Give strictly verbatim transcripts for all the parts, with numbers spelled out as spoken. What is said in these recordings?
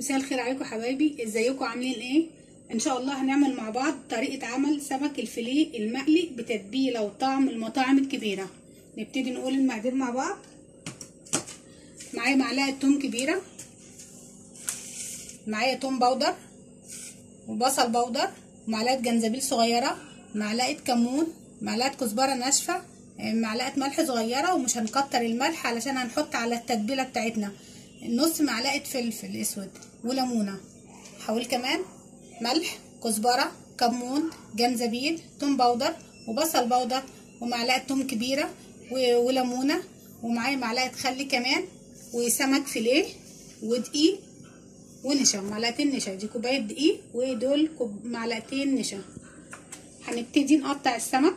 مساء الخير عليكم حبايبي، ازيكم عاملين ايه؟ ان شاء الله هنعمل مع بعض طريقه عمل سمك الفيليه المقلي بتتبيله وطعم المطاعم الكبيره. نبتدي نقول المقادير مع بعض. معايا معلقه توم كبيره، معايا توم بودر وبصل بودر، معلقه جنزبيل صغيره، معلقه كمون، معلقه كزبره ناشفه، معلقه ملح صغيره، ومش هنكتر الملح علشان هنحط على التتبيله بتاعتنا نص معلقه فلفل اسود وليمونه. حاول كمان ملح، كزبره، كمون، جنزبيل، توم بودر وبصل بودر ومعلقه توم كبيره وليمونه، ومعايا معلقه خل كمان، وسمك فيليه ودقيق ونشا، معلقتين نشا، دي كوبايه دقيق ودول معلقتين نشا. هنبتدي نقطع السمك.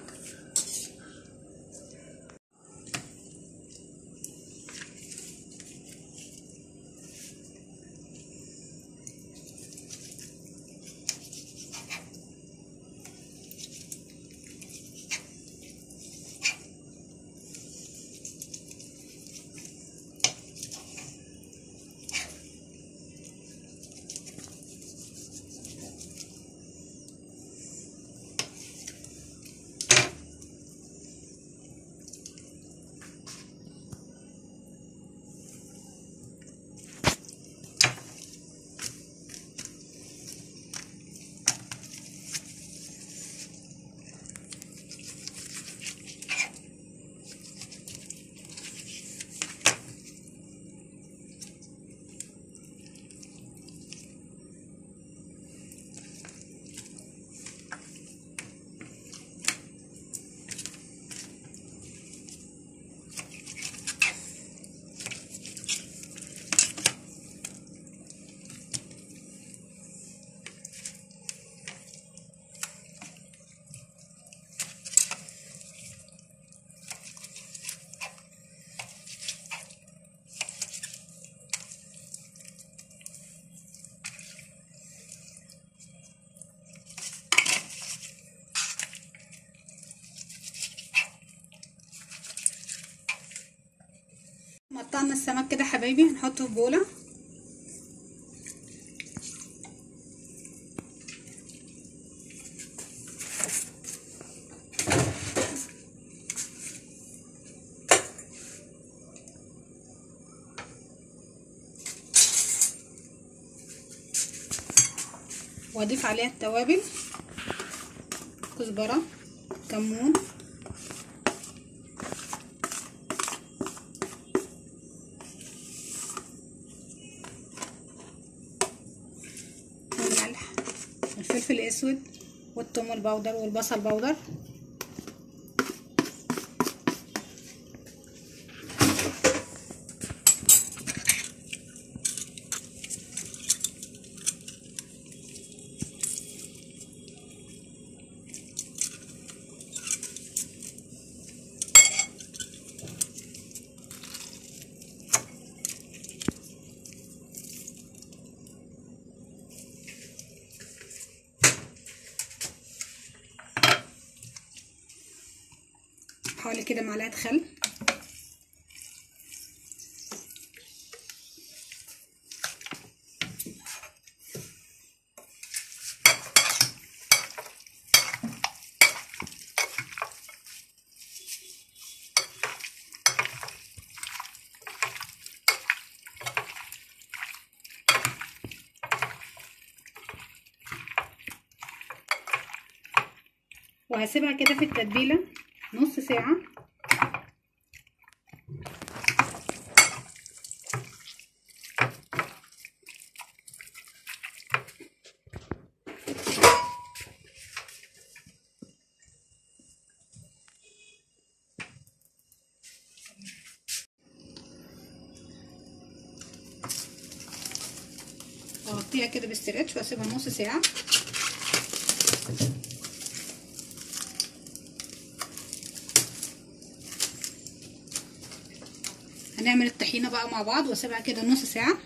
قطعنا السمك كده حبايبي، هنحطه في بوله. واضيف عليها التوابل، كزبره، كمون، والملح والفلفل الاسود والثوم البودر والبصل بودر. حوالي كده معلقه خل، وهسيبها كده في التتبيله نص ساعه. اغطيها كده باسترتش واسيبها نص ساعه. هنعمل الطحينه بقى مع بعض واسيبها كده نص ساعه.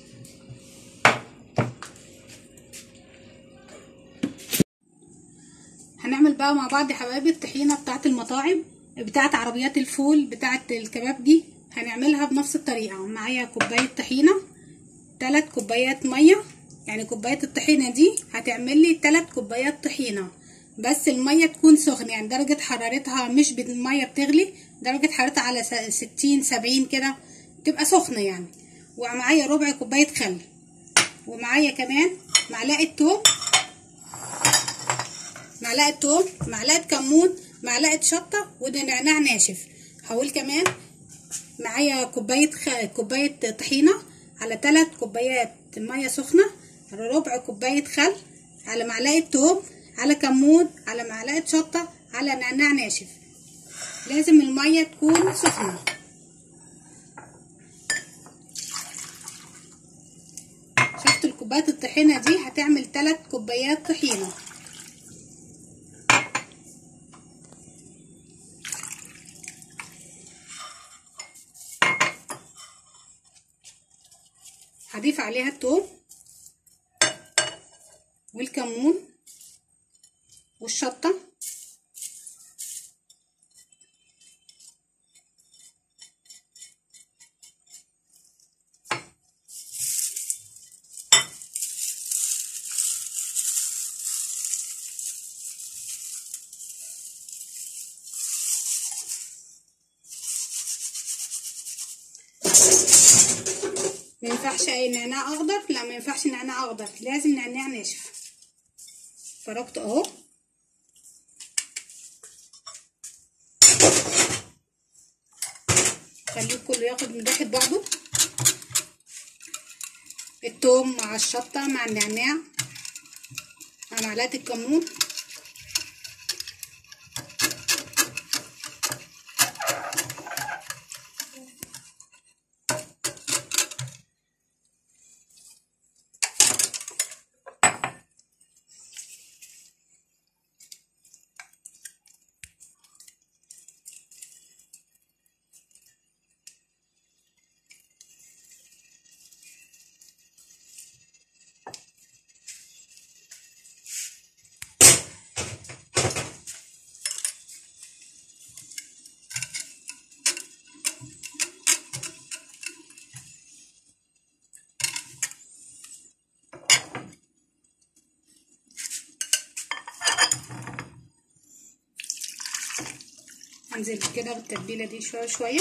هنعمل بقى مع بعض يا حبايبي الطحينه بتاعه المطاعم، بتاعه عربيات الفول، بتاعه الكباب، دي هنعملها بنفس الطريقه. معايا كوبايه طحينه تلات كوبايات ميه، يعني كوبايه الطحينه دي هتعمل لي تلات كوبايات طحينه، بس الميه تكون سخنه، يعني درجه حرارتها مش الميه بتغلي، درجه حرارتها على ستين سبعين كده، تبقى سخنه يعني. ومعايا ربع كوبايه خل، ومعايا كمان معلقه توم، معلقه توم، معلقه كمون، معلقه شطه، وده نعناع ناشف. هقول كمان معايا كوبايه خ... كوبايه طحينه على ثلاث كوبايات ميه سخنه، على ربع كوبايه خل، على معلقه توم، على كمون، على معلقه شطه، على نعناع ناشف. لازم الميه تكون سخنه. شفت الكوبايات الطحينه دي هتعمل ثلاث كوبايات طحينه. هضيف عليها الثوم والكمون والشطه، ما ينفعش اي نعناع اخضر، لا ما ينفعش نعناع اخضر، لازم نعناع ناشف. فركته اهو. خليه كله ياخد من ريحه بعضه، الثوم مع الشطه مع النعناع مع معلقه الكمون. هنزل كده بالتتبيله دي شويه شويه.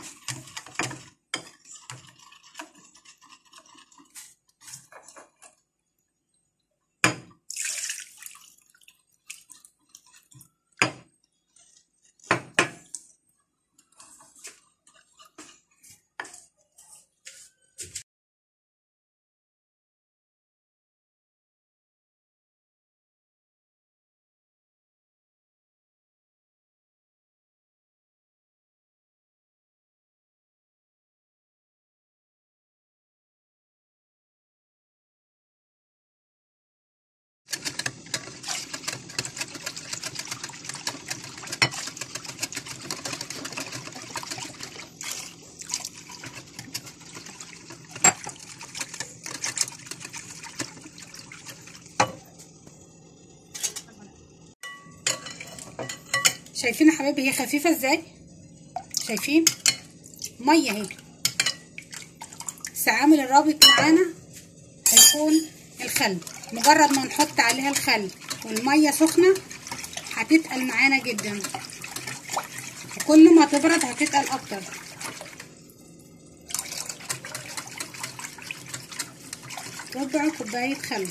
شايفين يا حبايبي هي خفيفه ازاي؟ شايفين ميه اهي. بس عامل الرابط معانا هيكون الخل، مجرد ما نحط عليها الخل والميه سخنه هتتقل معانا جدا، وكل ما تبرد هتتقل اكتر. ربع كوبايه خل،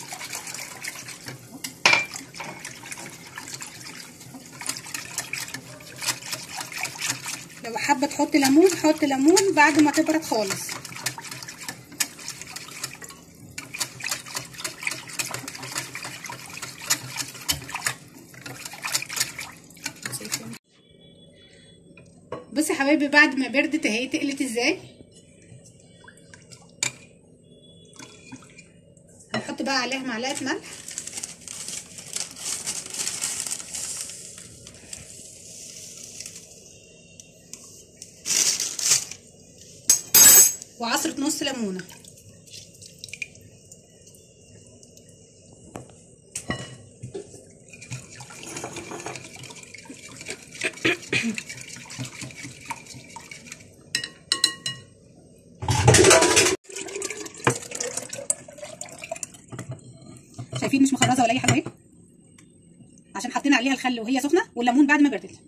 لو حابه تحط ليمون حط ليمون بعد ما تبرد خالص. بصي يا حبايبي بعد ما بردت اهي تقلت ازاي. هنحط بقى عليها معلقه ملح وعصرة نص ليمونة. شايفين مش مخرزه ولا اي حاجه اهي، عشان حطينا عليها الخل وهي سخنه والليمون بعد ما بردت.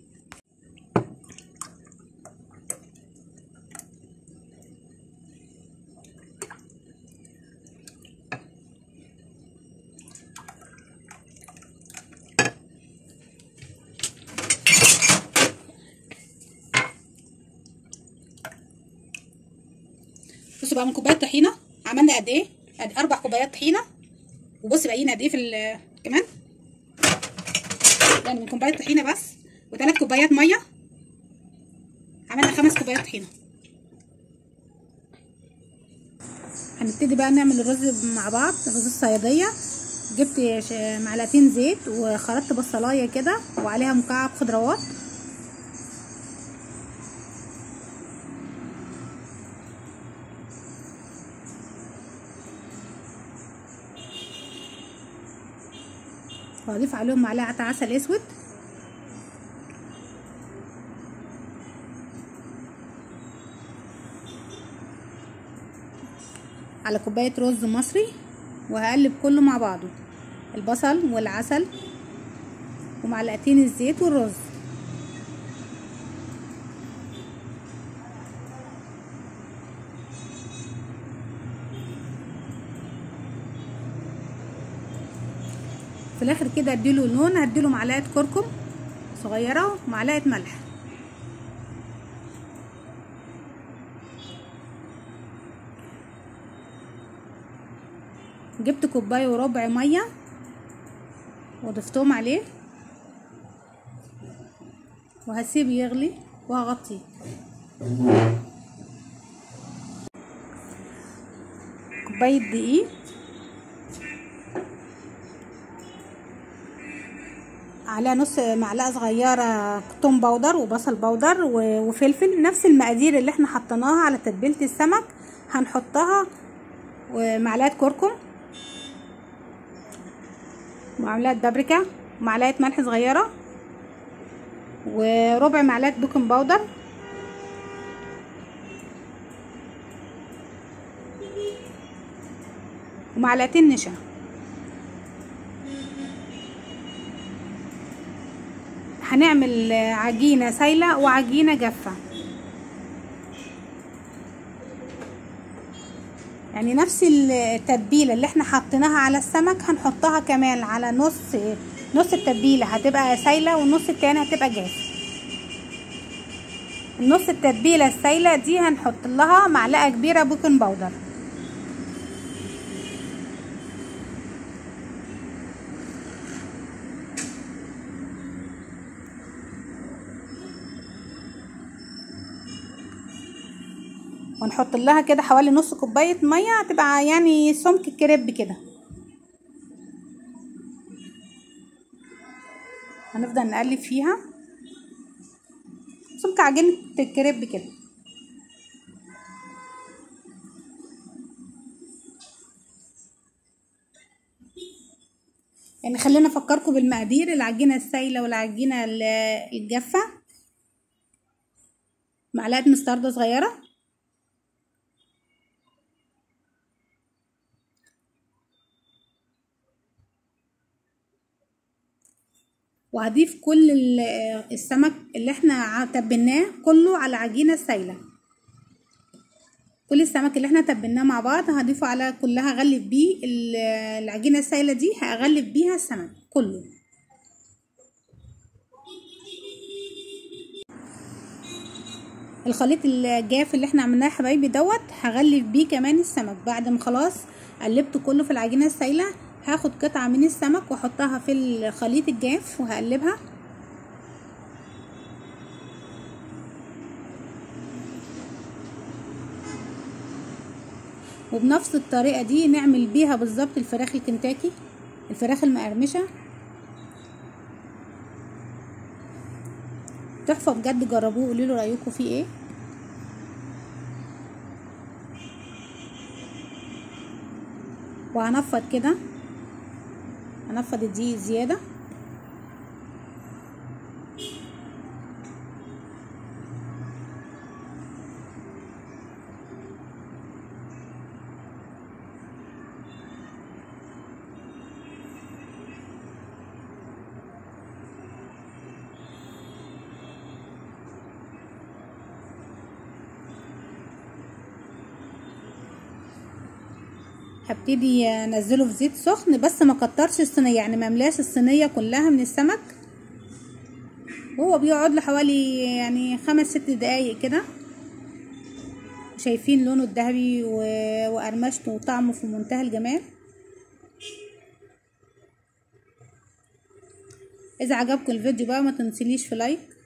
بصوا بقى من كوبايه طحينه عملنا قد ايه؟ قد اربع كوبايات طحينه. وبص باقيين قد ايه في كمان، يعني من كوبايه طحينه بس وثلاث كوبايات ميه عملنا خمس كوبايات طحينه. هنبتدي بقى نعمل الرز مع بعض، رز الصياديه. جبت معلقتين زيت وخرطت بصلايه كده وعليها مكعب خضروات، وهضيف عليهم معلقه عسل اسود، على كوبايه رز مصري، وهقلب كله مع بعضه، البصل والعسل ومعلقتين الزيت والرز. في الاخر كده اديله لون، هديله معلقه كركم صغيره ومعلقه ملح. جبت كوبايه وربع ميه وضفتهم عليه وهسيبه يغلي وهغطيه. كوبايه دقيق، على نص معلقه صغيره توم باودر وبصل باودر وفلفل، نفس المقادير اللي احنا حطيناها على تتبيله السمك هنحطها، ومعلقه كركم ومعلقه بابريكا ومعلقه ملح صغيره وربع معلقه بيكنج باودر ومعلقتين نشا. هنعمل عجينه سايله وعجينه جافه، يعني نفس التتبيله اللي احنا حطيناها على السمك هنحطها كمان على نص نص التتبيله، هتبقى سايله والنص التاني هتبقى جاف. النص التتبيله السايله دي هنحط لها معلقه كبيره بيكنج باودر، ونحط لها كده حوالي نص كوبايه ميه، هتبقى يعني سمك الكريب كده. هنفضل نقلب فيها سمك عجينه الكريب كده. يعني خلينا افكركم بالمقادير: العجينه السايله والعجينه الجافه، معلقه مستردة صغيره، وهضيف كل السمك اللي احنا تبلناه كله على العجينه السايله. كل السمك اللي احنا تبلناه مع بعض هضيفه على كلها، اغلف بيه العجينه السايله دي، هغلف بيها السمك كله. الخليط الجاف اللي احنا عملناه يا حبايبي دوت هغلف بيه كمان السمك. بعد ما خلاص قلبت كله في العجينه السايله، هاخد قطعه من السمك واحطها في الخليط الجاف وهقلبها، وبنفس الطريقه دي نعمل بيها بالظبط الفراخ الكنتاكي، الفراخ المقرمشه. تحفه بجد، جربوه وقولوا لي رايكم فيه ايه. وهنفض كده، هنفض الدقيق زياده، هبتدي انزله في زيت سخن، بس ما كترش الصينيه، يعني ما املاش الصينيه كلها من السمك. وهو بيقعد له حوالي يعني خمس ست دقايق كده. شايفين لونه الذهبي وقرمشته وطعمه في منتهى الجمال. اذا عجبكم الفيديو بقى ما تنسليش في لايك